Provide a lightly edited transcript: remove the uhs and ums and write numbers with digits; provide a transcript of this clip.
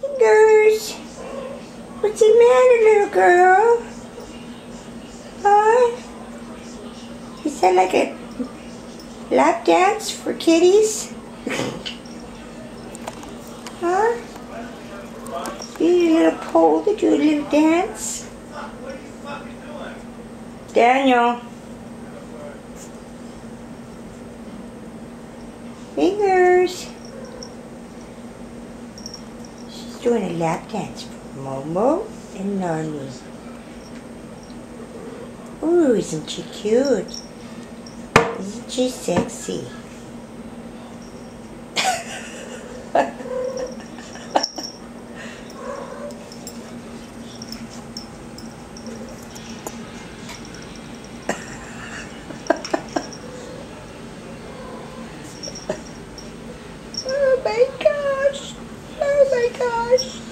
Fingers. What's the matter, little girl? Huh? Is that like a lap dance for kitties? Huh? You need a little pole to do a little dance? Daniel. Fingers. She's doing a lap dance for Momo and Gnarley. Ooh, isn't she cute? Isn't she sexy? Oh my gosh! Oh my gosh!